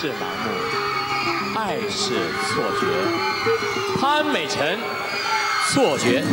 是盲目，爱是错觉。潘美辰，错觉。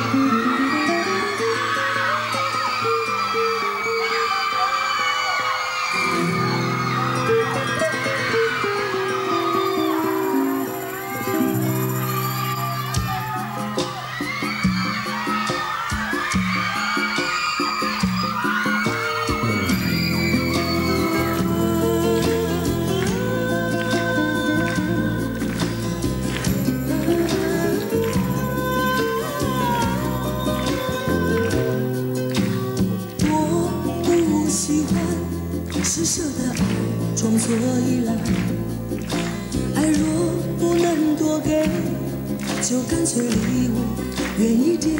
施舍的爱装作依赖，爱若不能多给，就干脆离我远一点。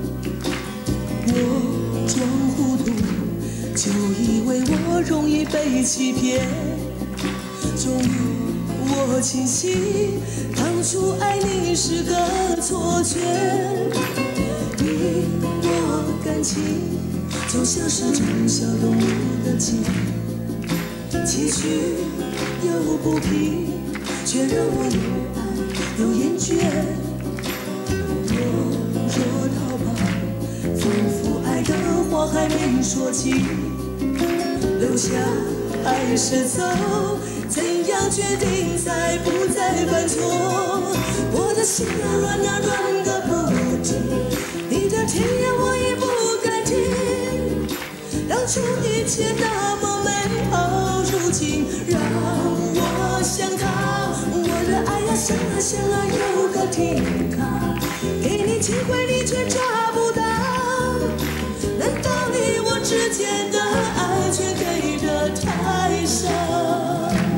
我装糊涂，就以为我容易被欺骗。终于我清醒，当初爱你是个错觉。你我感情就像是种小动物的情。 崎岖又不平，却让我又爱又厌倦。我若逃跑，仿佛爱的话还没说尽，留下还是走，怎样决定才不再犯错？我的心啊软啊软个不停，你的甜言我已不敢听，当初一切那么美好。 如今让我想逃，我的爱呀想啊想啊有个停靠，给你机会你却抓不到，难道你我之间的爱却给的太少？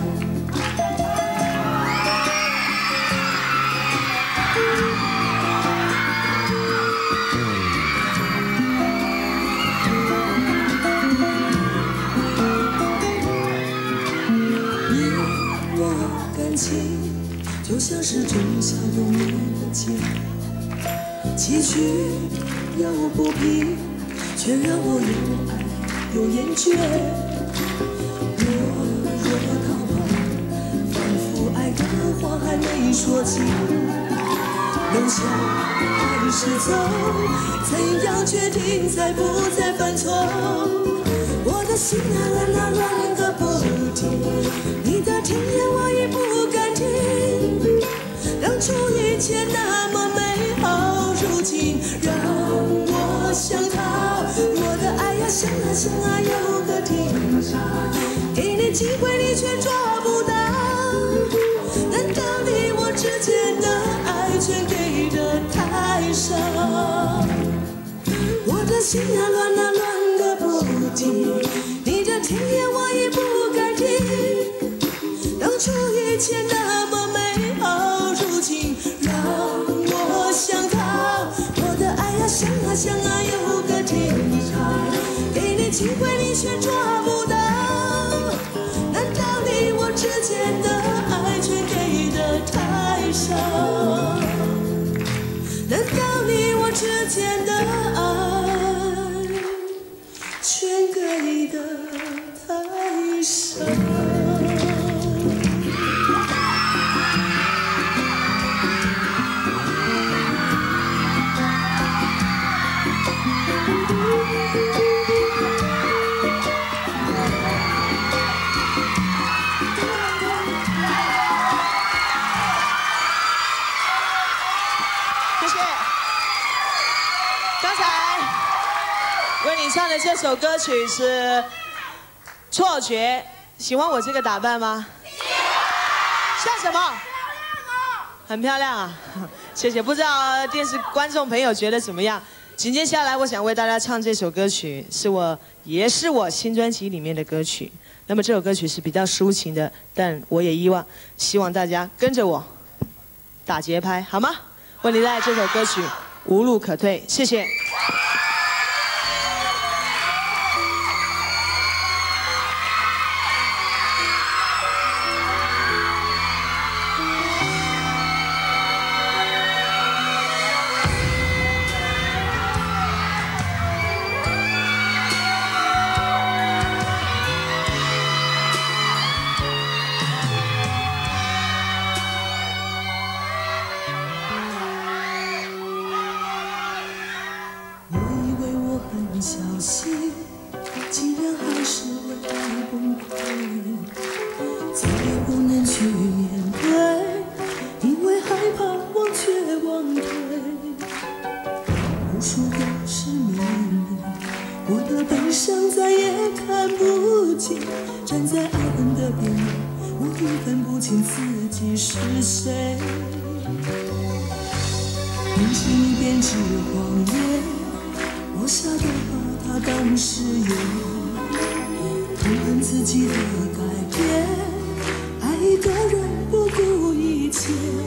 就像是种小动物的情，崎岖又不平，却让我又爱又厌倦。我若逃跑，仿佛爱的话还没说尽，留下还是走，怎样决定才不再犯错？我的心啊软啊软个不停，你的甜言我已不敢听。 当初一切那么美好，如今让我想逃。我的爱呀想啊想啊有个停靠，给你机会你却抓不到，难道你我之间的爱全给的太少？我的心啊乱啊乱个不停，你的甜言我已不敢听，当初一切那么美好。 让我想逃，我的爱呀想啊想啊有个停靠，给你机会你却抓不到，难道你我之间的爱全给的太少？难道你我之间的爱全给的太少？ 唱的这首歌曲是《错觉》，喜欢我这个打扮吗？像什么？很漂亮啊！谢谢。不知道电视观众朋友觉得怎么样？紧接下来，我想为大家唱这首歌曲，也是我新专辑里面的歌曲。那么这首歌曲是比较抒情的，但我也希望大家跟着我打节拍，好吗？为你带来这首歌曲《无路可退》，谢谢。 再也不能去面对，因为害怕忘却忘对。无数个失眠里，我的悲伤再也看不见。站在爱恨的边缘，我已分不清自己是谁。年轻变成谎言，我傻得把它当誓言。痛恨自己的改变，爱一个人不顾一切。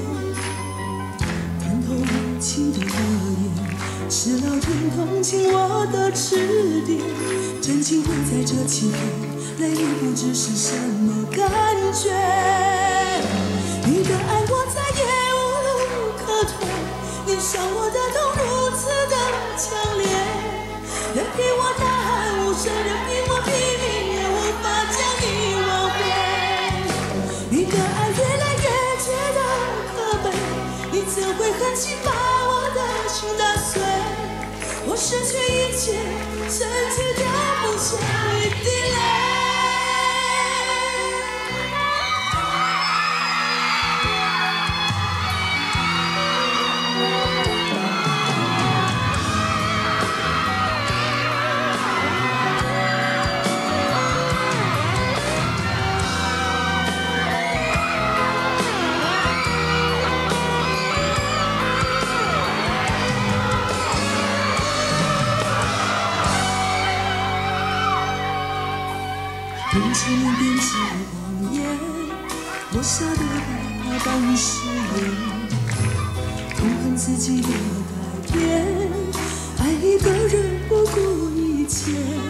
看透无情的恶言，是老天同情我的痴点。真情会在这起飞，泪已不知是什么感觉。你的爱我再也无路可退，你伤我的痛如此的强烈，任凭我呐喊无声，任凭我拼命也无法将你挽回。你的爱越来越觉得可悲，你怎会狠心把我的心打碎？我失去一切，甚至掉不下一滴泪。年轻人编织谎言，我傻得把它当誓言。痛恨自己的改变，爱一个人不顾一切。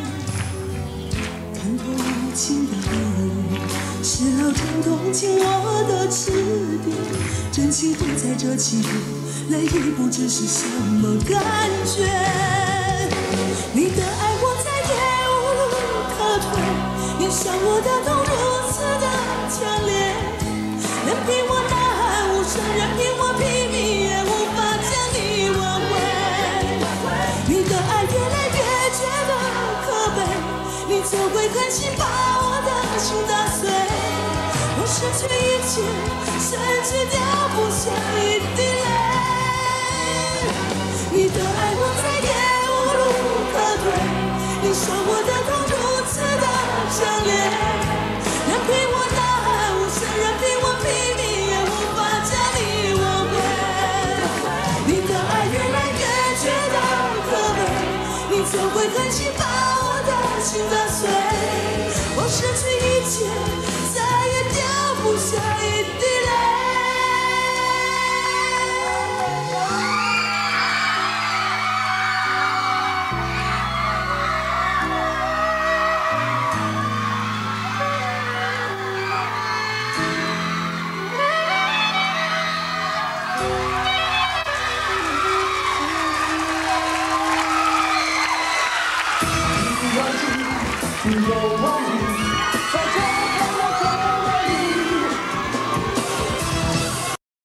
看透无情的恶言，是老天同情我的痴点。真情会在这起飞，泪已不知是什么感觉。你的爱我再也无路可退，你伤我的痛如此的强烈，任凭我呐喊无声，任凭我拼命也无法将你挽回。你的爱越来越觉得可悲，你怎会狠心把我的心打碎？我失去一切，甚至掉不下一滴泪。你的爱我再也无路可退，你伤我的痛如此的强烈，任凭我呐喊无声，任凭我拼命也无法将你挽回。你的爱越来越觉得可悲，你怎会狠心把我的心打碎？我失去一切，再也掉不下一滴泪。 你有我。